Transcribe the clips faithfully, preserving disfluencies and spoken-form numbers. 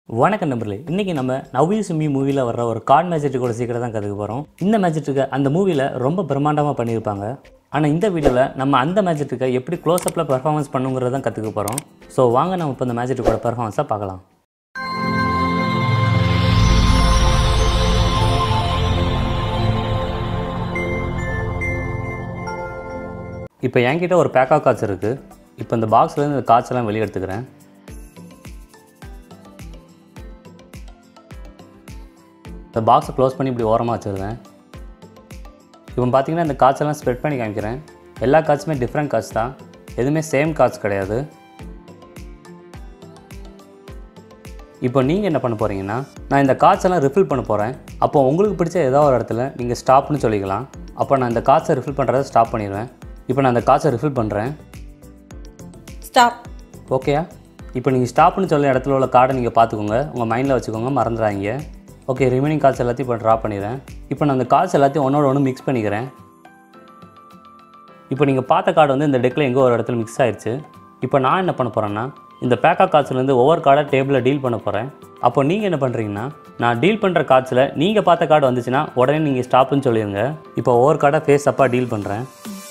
வணக்கம் நண்பர்களே, இன்றைக்கி நம்ம நவ் யூ மீ மூவியில் வர்ற ஒரு கார்ட் மேஜிக்கோட சீக்கிரம் தான் கற்றுக்க போகிறோம். இந்த மேஜிக்கு அந்த மூவியில் ரொம்ப பிரம்மாண்டமாக பண்ணியிருப்பாங்க. ஆனால் இந்த வீடியோவில் நம்ம அந்த மேஜிக்கை எப்படி க்ளோஸ்அப்பில் பெர்ஃபார்மன்ஸ் பண்ணுங்கிறத தான் கற்றுக்க போகிறோம். ஸோ வாங்க நம்ம இப்போ இந்த மேஜிக்கோட பெர்ஃபார்மன்ஸை பார்க்கலாம். இப்போ என்கிட்ட ஒரு பேக் ஆஃப் கார்ட்ஸ் இருக்குது. இப்போ இந்த பாக்ஸ்லேருந்து இந்த கார்ட்ஸ் எல்லாம் வெளியே எடுத்துக்கிறேன். இந்த பாக்ஸை க்ளோஸ் பண்ணி இப்படி ஓரமாக வச்சுருந்தேன். இப்போ பார்த்தீங்கன்னா இந்த கார்ட்ஸ் எல்லாம் ஸ்ப்ரெட் பண்ணி காமிக்கிறேன். எல்லா கார்ட்ஸுமே டிஃப்ரெண்ட் கார்ட்ஸ் தான், எதுவுமே சேம் கார்ட்ஸ் கிடையாது. இப்போ நீங்கள் என்ன பண்ண போகிறீங்கன்னா, நான் இந்த கார்ட்ஸ் எல்லாம் ரிஃபில் பண்ண போகிறேன். அப்போ உங்களுக்கு பிடிச்ச ஏதோ ஒரு இடத்துல நீங்கள் ஸ்டாப்னு சொல்லிக்கலாம். அப்போ நான் இந்த கார்ட்ஸை ரிஃபில் பண்ணுறதை ஸ்டாப் பண்ணிடுவேன். இப்போ நான் அந்த கார்ட்ஸை ரிஃபில் பண்ணுறேன். ஸ்டாப். ஓகேயா? இப்போ நீங்கள் ஸ்டாப்னு சொல்ல இடத்துல உள்ள கார்டை நீங்கள் பார்த்துக்கோங்க, உங்கள் மைண்டில் வச்சுக்கோங்க, மறந்துடாதீங்க. ஓகே, ரிமைனிங் கார்ட்ஸ் எல்லாத்தையும் இப்போ ட்ரா பண்ணிடுறேன். இப்போ நான் அந்த கார்ட்ஸ் எல்லாத்தையும் ஒன்றோட ஒன்று மிக்ஸ் பண்ணிக்கிறேன். இப்போ நீங்கள் பார்த்த கார்டு வந்து இந்த டெக்கில் எங்கோ ஒரு இடத்துல மிக்ஸ் ஆயிடுச்சு. இப்போ நான் என்ன பண்ண போகிறேன்னா, இந்த பேக் ஆஃப் கார்ட்ஸ்லேருந்து ஒவ்வொரு கார்டை டேபிளில் டீல் பண்ண போகிறேன். அப்போ நீங்கள் என்ன பண்ணுறீங்கன்னா, நான் டீல் பண்ணுற கார்ட்ஸில் நீங்கள் பார்த்த கார்டு வந்துச்சுன்னா உடனே நீங்கள் ஸ்டாப்னு சொல்லிடுங்க. இப்போ ஒவ்வொரு கார்டை ஃபேஸ் அப்பாக டீல் பண்ணுறேன்.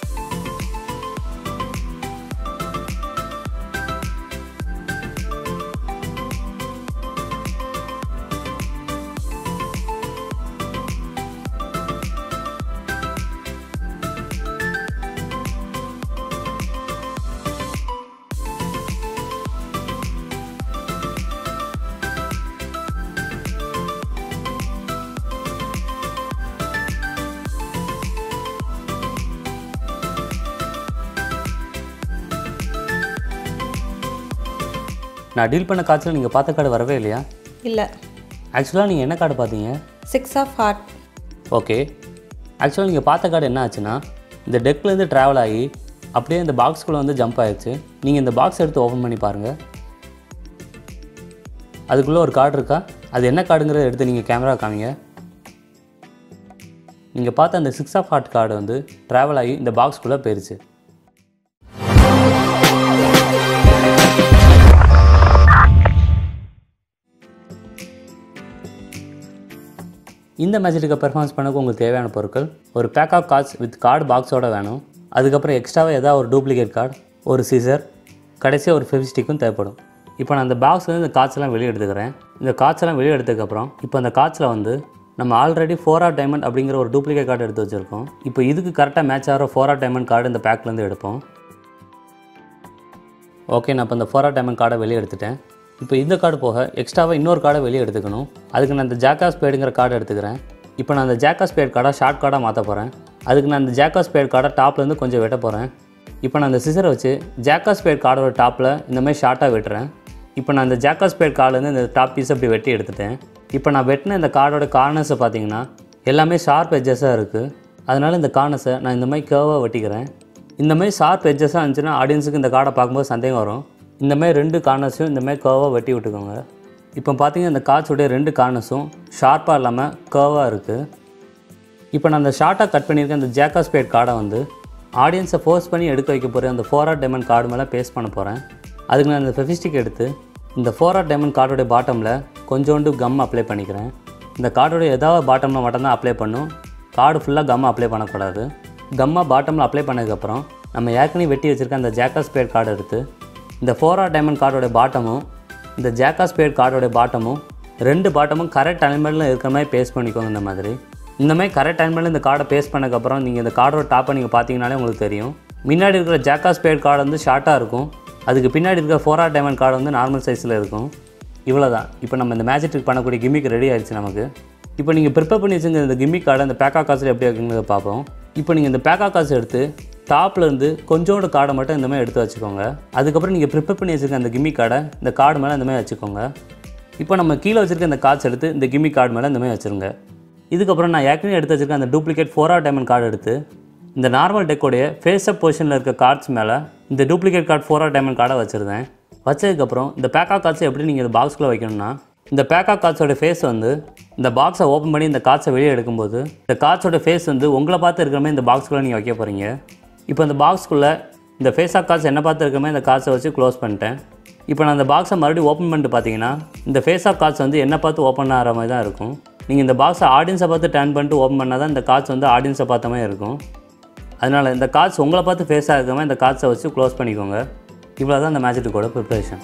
நான் டீல் பண்ண கார்ட்ஸில் நீங்கள் பார்த்த கார்டு வரவே இல்லையா? இல்லை. ஆக்சுவலாக நீங்கள் என்ன கார்டு பார்த்தீங்க? Six of heart. ஓகே, ஆக்சுவலாக நீங்கள் பார்த்த கார்டு என்ன ஆச்சுன்னா, இந்த டெக்லேருந்து ட்ராவல் ஆகி அப்படியே இந்த பாக்ஸ்குள்ளே வந்து ஜம்ப் ஆகிடுச்சு. நீங்கள் இந்த பாக்ஸ் எடுத்து ஓப்பன் பண்ணி பாருங்கள். அதுக்குள்ளே ஒரு கார்டு இருக்கா? அது என்ன கார்டுங்கிறத எடுத்து நீங்கள் கேமரா காமிங்க. நீங்கள் பார்த்த அந்த சிக்ஸ் ஆஃப் ஹார்ட் கார்டு வந்து ட்ராவல் ஆகி இந்த பாக்ஸ்குள்ளே போயிடுச்சு. இந்த மேஜிக்கை பெர்ஃபார்மன்ஸ் பண்ணக்கு உங்களுக்கு தேவையான பொருட்கள், ஒரு pack of cards with card பாக்ஸோடு வேணும். அதுக்கப்புறம் எக்ஸ்ட்ராவாக ஏதாவது ஒரு டூப்ளிகேட் கார்டு, ஒரு சீசர், கடைசியாக ஒரு ஃபெவிஸ்டிக்கும் தேவைப்படும். இப்போ நான் அந்த பாக்ஸ்லேருந்து இந்த கார்ட்ஸ் எல்லாம் வெளியே எடுத்துக்கிறேன். இந்த கார்ட்ஸ் எல்லாம் வெளியே எடுத்ததுக்கப்புறம் இப்போ அந்த கார்ட்ஸில் வந்து நம்ம ஆல்ரெடி ஃபோர் ஆர் டைமண்ட் அப்படிங்கிற ஒரு டூப்ளிகேட் கார்டு எடுத்து வச்சுருக்கோம். இப்போ இதுக்கு கரெக்டாக மேட்ச் ஆகிற ஃபோர் ஆர் டைமண்ட் கார்டு இந்த பேக்லேருந்து எடுப்போம். ஓகே, நான் இப்போ இந்த ஃபோர் ஆர் டைமண்ட் கார்டை வெளியே எடுத்துட்டேன். இப்போ இந்த கார்டு போக எக்ஸ்ட்ராவாக இன்னொரு கார்டை வெளியே எடுத்துக்கணும். அதுக்கு நான் இந்த ஜாக் ஆஃப் ஸ்பேடுங்கிற கார்டு எடுத்துக்கிறேன். இப்போ நான் அந்த ஜாக் ஆஃப் ஸ்பேட் கார்டை ஷார்ட் கார்டாக மாற்ற போகிறேன். அதுக்கு நான் இந்த ஜாக் ஆஃப் ஸ்பேட் கார்டை டாப்லேருந்து கொஞ்சம் வெட்ட போகிறேன். இப்போ நான் அந்த சிசரை வச்சு ஜாக் ஆஃப் ஸ்பேட் கார்டோட டாப்பில் இந்தமாதிரி ஷார்ட்டாக வெட்டுறேன். இப்போ நான் இந்த ஜாக் ஆஃப் ஸ்பேட் கார்டுலேருந்து இந்த டாப் பீஸ் அப்படி வெட்டி எடுத்துட்டேன். இப்போ நான் வெட்டின இந்த கார்டோட கார்னர்ஸை பார்த்தீங்கன்னா எல்லாமே ஷார்ப் எட்ஜஸாக இருக்குது. அதனால் இந்த கார்னர்ஸை நான் இந்த மாதிரி கர்வாக வெட்டிக்கிறேன். இந்தமாதிரி ஷார்ப் எட்ஜஸாக இருந்துச்சுன்னா ஆடியன்ஸுக்கு இந்த கார்டை பார்க்கும்போது சந்தேகம் வரும். இந்தமாதிரி ரெண்டு கார்னர்ஸையும் இந்தமாதிரி கர்வாக வெட்டி விட்டுக்கோங்க. இப்போ பார்த்தீங்கன்னா இந்த கார்ட்ஸுடைய ரெண்டு கார்னர்ஸும் ஷார்ப்பாக இல்லாமல் கர்வாக இருக்குது. இப்போ நான் அந்த ஷார்ட்டாக கட் பண்ணியிருக்கேன் அந்த ஜாக் ஆஃப் ஸ்பேட் கார்டை வந்து ஆடியன்ஸை ஃபோர்ஸ் பண்ணி எடுக்க வைக்க போகிறேன். அந்த ஃபோர் ஆர் டைமண்ட் கார்டு மேலே பேஸ்ட் பண்ண போகிறேன். அதுக்கு நான் இந்த ஃபெவிஸ்டிக் எடுத்து இந்த ஃபோர் ஆர் டைமண்ட் கார்டோடைய பாட்டமில் கொஞ்சோண்டு கம் அப்ளை பண்ணிக்கிறேன். இந்த கார்டோடைய ஏதாவது பாட்டமில் மட்டும்தான் அப்ளை பண்ணும், கார்டு ஃபுல்லாக கம் அப்ளை பண்ணக்கூடாது. கம்மா பாட்டமில் அப்ளை பண்ணதுக்கப்புறம் நம்ம ஏற்கனவே வெட்டி வச்சுருக்க அந்த ஜாக் ஆஃப் ஸ்பேட் கார்டு எடுத்து இந்த ஃபோர் ஆர் டைமண்ட் கார்டோடைய பாட்டமும் இந்த ஜாக் ஆஃப் ஸ்பேட் கார்டோடைய பாட்டமும் ரெண்டு பாட்டமும் கரெக்ட் அலைன்மெண்ட்டில் இருக்கிற மாதிரி பேஸ்ட் பண்ணிக்கோங்க. இந்த மாதிரி இந்த மாதிரி கரெக்ட் அலைன்மெண்ட்டில் இந்த கார்டை பேஸ்ட் பண்ணதுக்கப்புறம் நீங்கள் இந்த கார்டோட டாப்பை நீங்கள் பார்த்தீங்கனாலே உங்களுக்கு தெரியும். முன்னாடி இருக்கிற ஜாக் ஆஃப் ஸ்பேட் கார்டு வந்து ஷார்ட்டாக இருக்கும், அதுக்கு பின்னாடி இருக்கிற ஃபோர் ஆர் டைமண்ட் கார்டு வந்து நார்மல் சைஸில் இருக்கும். இவ்வளோ தான். இப்போ நம்ம இந்த மேஜிக் பண்ணக்கூடிய கிம்மிக் ரெடி ஆகிடுச்சு நமக்கு. இப்போ நீங்கள் ப்ரிப்பேர் பண்ணி வச்சுங்க இந்த கிம்மிக் கார்டை அந்த பேக் ஆஃப் கார்ட்ஸில் எப்படி இருக்குங்கிறத பார்ப்போம். இப்போ நீங்கள் இந்த பேக் ஆஃப் கார்ட்ஸ் எடுத்து டாப்லேருந்து கொஞ்சோண்டு கார்டை மட்டும் இந்த மாதிரி எடுத்து வச்சுக்கோங்க. அதுக்கப்புறம் நீங்கள் ப்ரிப்பேர் பண்ணி வச்சுருக்க அந்த கிம்மிக் கார்டை இந்த கார்டு மேலே இந்த மாதிரி வச்சுக்கோங்க. இப்போ நம்ம கீழே வச்சுருக்க இந்த கார்ட்ஸ் எடுத்து இந்த கிம்மிக் கார்டு மேலே இந்த மாதிரி வச்சுருங்க. இதுக்கப்புறம் நான் ஏற்கனவே எடுத்து வச்சுருக்க அந்த duplicate four of diamond card எடுத்து இந்த நார்மல் டெக்கோடைய ஃபேஸ் அப் பொசிஷனில் இருக்க கார்ட்ஸ் மேலே இந்த duplicate card four of diamond கார்டை வச்சுருந்தேன். வச்சதுக்கப்புறம் இந்த பேக் ஆஃப் கார்ட்ஸை எப்படி நீங்கள் இந்த பாக்ஸ்குள்ளே வைக்கணும்னா, இந்த பேக் ஆஃப் கார்ட்ஸோட ஃபேஸ் வந்து இந்த பாக்ஸை ஓப்பன் பண்ணி இந்த கார்ட்ஸை வெளியே எடுக்கும்போது இந்த கார்ட்ஸோட ஃபேஸ் வந்து உங்களை பார்த்து இருக்கிற மாதிரி இந்த பாக்ஸ்குள்ளே நீங்கள் வைக்க போகிறீங்க. இப்போ இந்த பாக்ஸ்குள்ளே இந்த ஃபேஸ் ஆஃப் கார்ட்ஸ் என்ன பார்த்து இருக்கிற மாதிரி இந்த கார்ட்ஸை வச்சு க்ளோஸ் பண்ணிட்டேன். இப்போ நான் அந்த பாக்ஸை மறுபடியும் ஓப்பன் பண்ணிட்டு பார்த்தீங்கன்னா இந்த ஃபேஸ் ஆஃப் கார்ட்ஸ் வந்து என்ன பார்த்து ஓப்பன் ஆகிற மாதிரி தான் இருக்கும். நீங்கள் இந்த பாக்ஸை ஆடியன்ஸை பார்த்து டர்ன் பண்ணிட்டு ஓப்பன் பண்ணால் தான் இந்த கார்ட்ஸ் வந்து ஆடியன்ஸை பார்த்த மாதிரி இருக்கும். அதனால் இந்த கார்ட்ஸ் உங்களை பார்த்து ஃபேஸ் ஆகாமல் இந்த கார்ட்ஸை வச்சு க்ளோஸ் பண்ணிக்கோங்க. இவ்வளோ தான் இந்த மேஜிக் ட்ரிக்கோட ப்ரிப்பரேஷன்.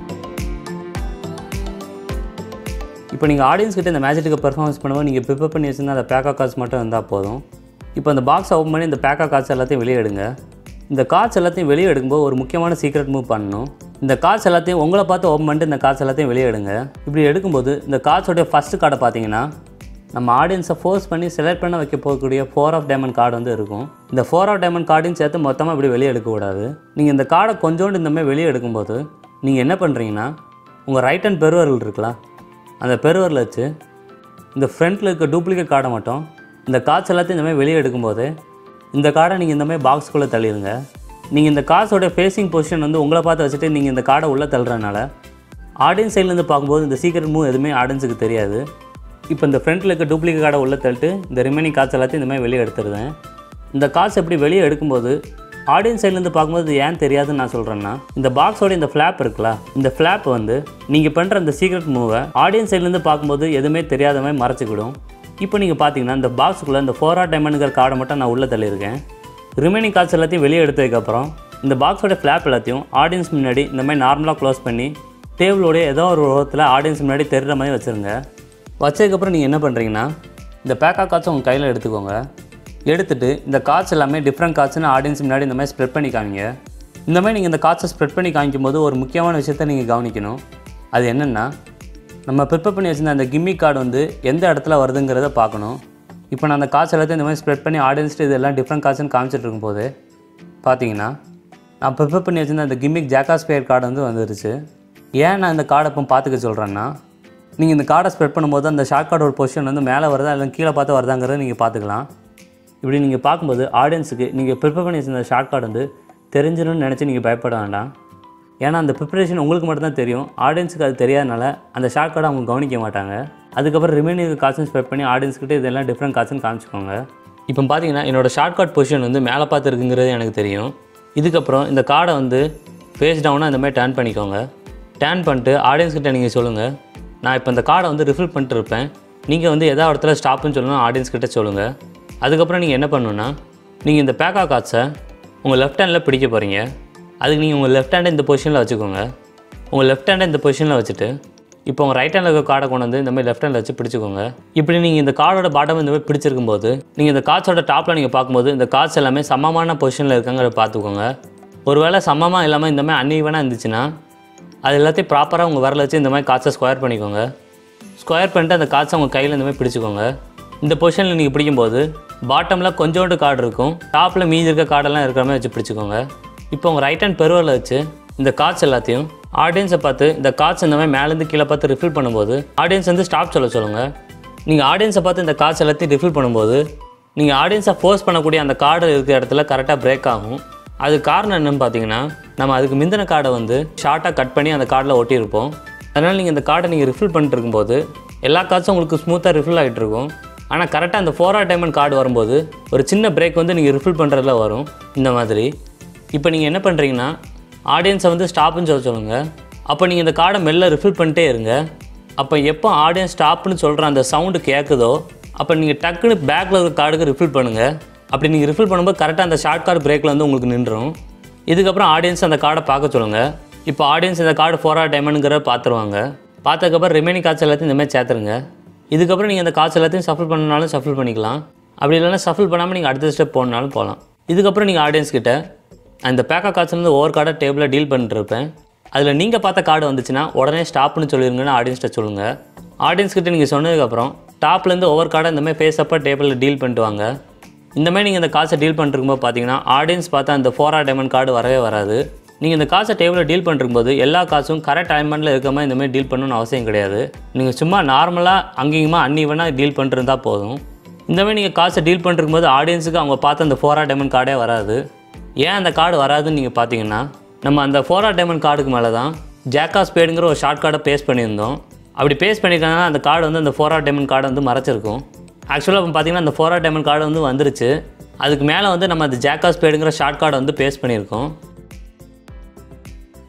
இப்போ நீங்கள் ஆடியன்ஸ் கிட்ட இந்த மேஜிக் ட்ரிக்கை பெர்ஃபார்மன்ஸ் பண்ணும்போது நீங்கள் ப்ரிப்பேர் பண்ணி வச்சுருந்தா அந்த பேக்கா கார்ட்ஸ் மட்டும் இருந்தால் போதும். இப்போ அந்த பாக்ஸை ஓப்பன் பண்ணி இந்த பேக்கா கார்ட்ஸ் எல்லாத்தையும் வெளியே எடுங்க. இந்த கார்ட்ஸ் எல்லாத்தையும் வெளியே எடுக்கும்போது ஒரு முக்கியமான சீக்ரெட் மூவ் பண்ணணும். இந்த கார்ட்ஸ் எல்லாத்தையும் உங்களை பார்த்து ஓப்பன் பண்ணிட்டு இந்த கார்ட்ஸ் எல்லாத்தையும் வெளியே எடுங்க. இப்படி எடுக்கும்போது இந்த கார்ட்ஸோடைய ஃபஸ்ட்டு கார்டை பார்த்தீங்கன்னா நம்ம ஆடியன்ஸை ஃபோர்ஸ் பண்ணி செலக்ட் பண்ண வைக்க போகக்கூடிய ஃபோர் ஆஃப் டைமண்ட் கார்டு வந்து இருக்கும். இந்த ஃபோர் ஆஃப் டைமண்ட் கார்டையும் சேர்த்து மொத்தமாக இப்படி வெளியே எடுக்கக்கூடாது. நீங்கள் இந்த கார்டை கொஞ்சோண்டு இந்த மாதிரி வெளியே எடுக்கும்போது நீங்கள் என்ன பண்ணுறீங்கன்னா உங்கள் ரைட் ஹேண்ட் பெருவரல் இருக்கலாம், அந்த பெருவரில் வச்சு இந்த ஃப்ரண்ட்டில் இருக்க டூப்ளிகேட் கார்டை மட்டும் இந்த கார்ட்ஸ் எல்லாத்தையும் இந்த மாதிரி வெளியே எடுக்கும்போது இந்த கார்டை நீங்கள் இந்த மாதிரி பாக்ஸ்குள்ளே தள்ளிடுங்க. நீங்கள் இந்த கார்ட்ஸோடைய ஃபேஸிங் பொசிஷன் வந்து உங்களை பார்த்து வச்சுட்டு நீங்கள் இந்த கார்டை உள்ளே தள்ளுறதுனால ஆடியன்ஸ் சைட்லேருந்து பார்க்கும்போது இந்த சீக்ரெட் மூவ் எதுவுமே ஆடியன்ஸுக்கு தெரியாது. இப்போ இந்த ஃப்ரண்ட்டில் இருக்க டூப்ளிகேட் கார்டை உள்ளே தள்ளிட்டு இந்த ரிமைனிங் கார்ட்ஸ் எல்லாத்தையும் இந்த மாதிரி வெளியே எடுத்துருவேன். இந்த கார்ட்ஸ் எப்படி வெளியே எடுக்கும்போது ஆடியன்ஸ் சைட்லேருந்து பார்க்கும்போது ஏன் தெரியாதுன்னு நான் சொல்கிறேன்னா இந்த பாக்ஸோட இந்த ஃப்ளாப் இருக்குல்ல, இந்த ஃப்ளாப் வந்து நீங்கள் பண்ணுற இந்த சீக்ரெட் மூவை ஆடியன்ஸ் சைட்லேருந்து பார்க்கும்போது எதுவுமே தெரியாத மாதிரி மறைச்சிக்கிடும். இப்போ நீங்கள் பார்த்தீங்கன்னா இந்த பாக்ஸுக்குள்ளே இந்த ஃபோர் ஆர் டைமண்டுங்கிற கார்டை மட்டும் நான் உள்ளே தள்ளியிருக்கேன். ரிமைனிங் கார்ட்ஸ் எல்லாத்தையும் வெளியே எடுத்ததுக்கப்புறம் இந்த பாக்ஸோட ஃப்ளாப் எல்லாத்தையும் ஆடியன்ஸ் முன்னாடி இந்த மாதிரி நார்மலாக க்ளோஸ் பண்ணி டேபிளோடைய ஏதோ ஒரு உருவத்தில் ஆடியன்ஸ் முன்னாடி தெரிகிற மாதிரி வச்சுருங்க. வச்சதுக்கப்புறம் நீங்கள் என்ன பண்ணுறீங்கன்னா இந்த பேக்கா கார்ட்ஸ் உங்கள் கையில் எடுத்துக்கோங்க. எடுத்துகிட்டு இந்த கார்ட்ஸ் எல்லாமே டிஃப்ரெண்ட் கார்ட்ஸ்னு ஆடியன்ஸ் முன்னாடி இந்த மாதிரி ஸ்ப்ரெட் பண்ணி காமிங்க. இந்த மாதிரி நீங்கள் இந்த கார்ட்ஸை ஸ்ப்ரெட் பண்ணி காமிக்கும் போது ஒரு முக்கியமான விஷயத்தை நீங்கள் கவனிக்கணும். அது என்னென்னா நம்ம ப்ரிப்பேர் பண்ணி வச்சுருந்த அந்த கிம்மி கார்டு வந்து எந்த இடத்துல வருதுங்கிறத பார்க்கணும். இப்போ நான் அந்த கார்ட்ஸ் எல்லாத்தையும் இந்த மாதிரி ஸ்ப்ரெட் பண்ணி ஆடியன்ஸ்ட்டு இதெல்லாம் டிஃப்ரெண்ட் கார்ட்ஸ்னு காமிச்சிட்டு இருக்கும்போது பார்த்தீங்கன்னா நான் ப்ரிப்பேர் பண்ணி வச்சுருந்த அந்த கிம்மிக் ஜாக்காஸ் பேர் கார்டு வந்து வந்துருச்சு. ஏன் நான் இந்த கார்டை இப்போ பார்த்துக்க சொல்கிறேன்னா நீங்கள் இந்த கார்டை ஸ்ப்ரெட் பண்ணும்போது அந்த ஷார்ட் கார்டோட பொசிஷன் வந்து மேலே வருதா இல்லை கீழே பார்த்து வருதாங்கிறத நீங்கள் பார்த்துக்கலாம். இப்படி நீங்கள் பார்க்கும்போது ஆடியன்ஸுக்கு நீங்கள் ப்ரிப்பேர் பண்ணி வச்சுருந்த ஷார்ட் கார்டு வந்து தெரிஞ்சிடும்னு நினச்சி நீங்கள் பயப்பட வேண்டாம். ஏன்னா அந்த ப்ரிப்பரேஷன் உங்களுக்கு மட்டும்தான் தெரியும், ஆடியன்ஸுக்கு அது தெரியாதனால அந்த ஷார்ட் கார்டை அவங்க கவனிக்க மாட்டாங்க. அதுக்கப்புறம் ரிமைனிங் கார்ட்ஸும் ஸ்ப்ரெட் பண்ணி ஆடியன்ஸ்கிட்ட இதெல்லாம் டிஃப்ரெண்ட் கார்ட்ஸ்னு காமிச்சிக்கோங்க. இப்போ பார்த்தீங்கன்னா என்னோடய ஷார்ட் கார்ட் பொசிஷன் வந்து மேலே பார்த்து இருக்குங்கிறது எனக்கு தெரியும். இதுக்கப்புறம் இந்த கார்டை வந்து ஃபேஸ் டவுனாக இந்த மாதிரி டர்ன் பண்ணிக்கோங்க. டர்ன் பண்ணிட்டு ஆடியன்ஸ்கிட்ட நீங்கள் சொல்லுங்கள், நான் இப்போ இந்த கார்டை வந்து ரிஃபில் பண்ணிட்டு இருப்பேன், நீங்கள் வந்து எதாவது இடத்துல ஸ்டாப்புன்னு சொல்லணும் ஆடியன்ஸ்கிட்ட சொல்லுங்கள். அதுக்கப்புறம் நீங்கள் என்ன பண்ணணுன்னா நீங்கள் இந்த பேக்கா கார்ட்ஸை உங்கள் லெஃப்ட் ஹேண்டில் பிடிக்க போகிறீங்க. அதுக்கு நீங்கள் உங்கள் லெஃப்ட் ஹேண்டை இந்த பொசிஷனில் வச்சுக்கோங்க. உங்கள் லெஃப்ட் ஹேண்டை இந்த பொசிஷனில் வச்சுட்டு இப்போ உங்கள் ரைட் ஹேண்டில் இருக்க கார்டை கொண்டு வந்து இந்த மாதிரி லெஃப்ட் ஹேண்டில் வச்சு பிடிச்சிக்கோங்க. இப்படி நீங்கள் இந்த கார்டோட பாட்டம் இந்த மாதிரி பிடிச்சிருக்கும் போது நீங்கள் இந்த கார்ட்ஸோட டாப்பில் நீங்கள் பார்க்கும்போது இந்த கார்ட்ஸ் எல்லாமே சமமான பொசிஷனில் இருக்காங்கிறத பார்த்துக்கோங்க. ஒருவேளை சமமாக இல்லாமல் இந்த மாதிரி அன்ஈவனாக இருந்துச்சுன்னா அது எல்லாத்தையும் ப்ராப்பராக உங்கள் விரல வச்சு இந்த மாதிரி கார்ட்ஸை ஸ்கொயர் பண்ணிக்கோங்க. ஸ்கொயர் பண்ணிட்டு அந்த கார்ட்ஸை உங்கள் கையில் இந்த மாதிரி பிடிச்சிக்கோங்க. இந்த பொசிஷனில் நீங்கள் பிடிக்கும்போது பாட்டமில் கொஞ்சோண்டு கார்டு இருக்கும், டாப்பில் மீதி இருக்க கார்டெல்லாம் இருக்கிற மாதிரி வச்சு பிடிச்சிக்கோங்க. இப்போ உங்கள் ரைட் ஹேண்ட் பெருவரில் வச்சு இந்த கார்ட்ஸ் எல்லாத்தையும் ஆடியன்ஸை பார்த்து இந்த கார்ட்ஸ் இந்த மாதிரி மேலேருந்து கீழே பார்த்து ரிஃபில் பண்ணும்போது ஆடியன்ஸ் வந்து ஸ்டாப் சொல்ல சொல்லுங்கள். நீங்கள் ஆடியன்ஸை பார்த்து இந்த கார்ட்ஸ் எல்லாத்தையும் ரிஃபில் பண்ணும்போது நீங்கள் ஆடியன்ஸை ஃபோர்ஸ் பண்ணக்கூடிய அந்த கார்டு இருக்கிற இடத்துல கரெக்டாக பிரேக் ஆகும். அது காரணம் என்னன்னு பார்த்தீங்கன்னா நம்ம அதுக்கு முந்தின கார்டை வந்து ஷார்ட்டாக கட் பண்ணி அந்த கார்டில் ஒட்டியிருப்போம். அதனால் நீங்கள் இந்த கார்டை நீங்கள் ரிஃபில் பண்ணிட்டு இருக்கும்போது எல்லா கார்ட்ஸும் உங்களுக்கு ஸ்மூத்தாக ரிஃபில் ஆகிட்டு இருக்கும். ஆனால் கரெக்டாக அந்த ஃபோர் ஆர் டைமண்ட் கார்டு வரும்போது ஒரு சின்ன பிரேக் வந்து நீங்கள் ரிஃபில் பண்ணுறதுல வரும் இந்த மாதிரி. இப்போ நீங்கள் என்ன பண்ணுறீங்கன்னா ஆடியன்ஸை வந்து ஸ்டாப்புன்னு சொல்ல சொல்லுங்கள். அப்போ நீங்கள் இந்த கார்டை மெல்ல ரிஃபில் பண்ணிட்டே இருங்க. அப்போ எப்போ ஆடியன்ஸ் ஸ்டாப்புன்னு சொல்கிற அந்த சவுண்டு கேட்குதோ அப்போ நீங்கள் டக்குன்னு பேக்கில் இருக்க கார்டுக்கு ரிஃபில் பண்ணுங்கள். அப்படி நீங்கள் ரிஃபில் பண்ணும்போது கரெக்டாக அந்த ஷார்ட் கார்டு பிரேக்கில் வந்து உங்களுக்கு நின்றுடும். இதுக்கப்புறம் ஆடியன்ஸ் அந்த கார்டை பார்க்க சொல்லுங்கள். இப்போ ஆடியன்ஸ் இந்த கார்டு ஃபோர் ஆர் டைமண்ட்ங்கிற பார்த்துருவாங்க. பார்த்ததுக்கப்புறம் ரிமைனிங் கார்ட்ஸ் எல்லாத்தையும் இந்த மாதிரி சேர்த்துருங்க. இதுக்கப்புறம் நீங்கள் அந்த கார்ட்ஸ் எல்லாத்தையும் ஷஃபில் பண்ணனாலும் ஷஃபில் பண்ணிக்கலாம். அப்படி இல்லைனா ஷஃபில் பண்ணாமல் நீங்கள் அடுத்த ஸ்டெப் போனாலும் போகலாம். இதுக்கப்புறம் நீங்கள் ஆடியன்ஸ் கிட்ட அந்த பேக்கா கார்ட்ஸ்லேருந்து ஒவ்வொரு கார்டை டேபிளில் டீல் பண்ணிட்டுருப்பேன், அதில் நீங்கள் பார்த்த கார்டு வந்துச்சுன்னா உடனே ஸ்டாப்னு சொல்லிடுங்கன்னு ஆடியன்ஸ்கிட்ட சொல்லுங்கள். ஆடியன்ஸ் கிட்ட நீங்கள் சொன்னதுக்கப்புறம் டாப்லேருந்து ஒவ்வொரு கார்டை இந்த மாதிரி ஃபேஸ் அப்போ டேபிளில் டீல் பண்ணிட்டு வாங்க. இந்த மாதிரி நீங்கள் இந்த காசை டீல் பண்ணிருக்கும்போது பார்த்தீங்கன்னா ஆடியன்ஸ் பார்த்தா அந்த ஃபோர் ஆர் டைமண்ட் கார்டு வரவே வராது. நீங்கள் இந்த காசை டேபிளில் டீல் பண்ணிருக்கும்போது எல்லா காசும் கரெக்ட் டைமெண்ட்டில் இருக்க மாதிரி இந்த மாதிரி டீல் பண்ணணும்னு அவசியம் கிடையாது. நீங்கள் சும்மா நார்மலாக அங்கேயுமா அன்னிவனாக டீல் பண்ணிருந்தா போதும். இந்த மாதிரி நீங்கள் காசை டீல் பண்ணிருக்கும்போது ஆடியன்ஸுக்கு அவங்க பார்த்து அந்த ஃபோர் ஆர் டைமண்ட் கார்டே வராது. ஏன் அந்த கார்டு வராதுன்னு நீங்கள் பார்த்தீங்கன்னா நம்ம அந்த ஃபோர் ஆர் டைமண்ட் கார்டுக்கு மேலே தான் ஜாக்கா ஸ்பேடுங்கிற ஒரு ஷார்ட் கார்டை பேஸ்ட் பண்ணியிருந்தோம். அப்படி பேஸ்ட் பண்ணியிருக்காங்கன்னா அந்த கார்டு வந்து அந்த ஃபோர் ஆர் டைமண்ட் கார்டை வந்து மறைச்சிருக்கும். ஆக்சுவலாக இப்போ பார்த்தீங்கன்னா அந்த ஃபோர் ஆர் டைமண்ட் கார்டு வந்து வந்துருச்சு. அதுக்கு மேலே வந்து நம்ம அந்த ஜாக்கா ஸ்பேடுங்கிற ஷார்ட் கார்டை வந்து பேஸ்ட் பண்ணியிருக்கோம்.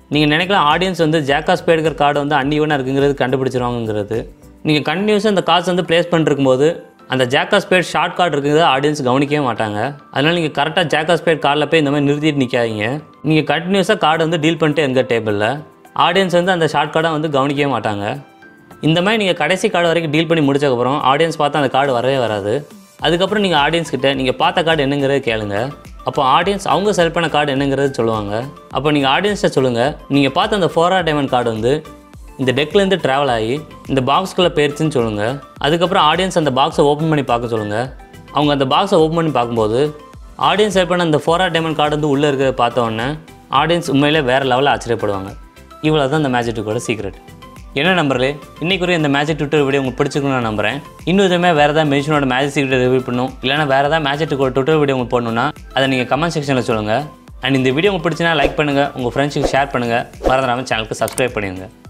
நீங்கள் நினைக்கலாம் ஆடியன்ஸ் வந்து ஜாக் ஆஃப் ஸ்பேடுங்கிற கார்டு வந்து அன்இவனாக இருக்குங்கிறது கண்டுபிடிச்சிருவாங்கிறது. நீங்கள் கண்டினியூஸாக அந்த கார்ட்ஸ் வந்து ப்ளேஸ் பண்ணிருக்கும்போது அந்த jack of spade short card இருக்கிறத ஆடியன்ஸ் கவனிக்கவே மாட்டாங்க. அதனால் நீங்கள் கரெக்டாக ஜாக் ஆஃப் ஸ்பேட் கார்டில் போய் இந்த மாதிரி நிறுத்திட்டு நிற்காதீங்க. நீங்கள் கண்டினியூஸாக கார்டை வந்து டீல் பண்ணிட்டே இருங்க டேபிளில். ஆடியன்ஸ் வந்து அந்த ஷார்ட் கார்டை வந்து கவனிக்கவே மாட்டாங்க. இந்த மாதிரி நீங்கள் கடைசி கார்டு வரைக்கும் டீல் பண்ணி முடிச்சக்கப்புறம் ஆடியன்ஸ் பார்த்தா அந்த கார்டு வரவே வராது. அதுக்கப்புறம் நீங்கள் ஆடியன்ஸ் கிட்ட நீங்கள் பார்த்த கார்டு என்னங்கிறது கேளுங்க. அப்போ ஆடியன்ஸ் அவங்க செலக்ட் பண்ண கார்டு என்னங்கிறது சொல்லுவாங்க. அப்போ நீங்கள் ஆடியன்ஸ்ட்டை சொல்லுங்கள், நீங்கள் பார்த்த அந்த ஃபோர் ஆர் டைமண்ட் கார்டு வந்து இந்த டெக்லேருந்து ட்ராவல் ஆகி இந்த பாக்ஸ்குள்ளே போயிருச்சுன்னு சொல்லுங்கள். அதுக்கப்புறம் ஆடியன்ஸ் அந்த பாக்ஸை ஓப்பன் பண்ணி பார்க்க சொல்லுங்கள். அவங்க அந்த பாக்ஸை ஓப்பன் பண்ணி பார்க்கும்போது ஆடியன்ஸ் செலக்ட் பண்ண அந்த ஃபோர் ஆர் டைமண்ட் கார்டு வந்து உள்ளே இருக்கிறத பார்த்த உடனே ஆடியன்ஸ் உண்மையிலே வேறு லெவலில் ஆச்சரியப்படுவாங்க. இவ்வளோ தான் இந்த மேஜிக் ட்ரிக்கோட சீக்ரெட். என்ன நம்பர்களே, இன்றைக்குரிய இந்த மேஜிக் ட்விட்டர் வீடியோ உங்களுக்கு பிடிச்சிருக்குன்னு நான் நம்புறேன். இன்னும் இதுமே வேறு ஏதாவது மெஷினோட மேஜிக் சீக்ரெட் ரிவீல் பண்ணணும், இல்லைனா வேறு ஏதாவது மேஜிக் ட்ரிக்கோட ட்விட்டர் வீடியோ உங்களுக்கு போடணும்னா அதை நீங்கள் கமெண்ட் செக்ஷனில் சொல்லுங்கள். அண்ட் இந்த வீடியோ உங்களுக்கு பிடிச்சினா லைக் பண்ணுங்கள், உங்கள் ஃப்ரெண்ட்ஸுக்கு ஷேர் பண்ணுங்கள், மறந்துடாமல் சேனலுக்கு சப்ஸ்கிரைப் பண்ணிடுங்க.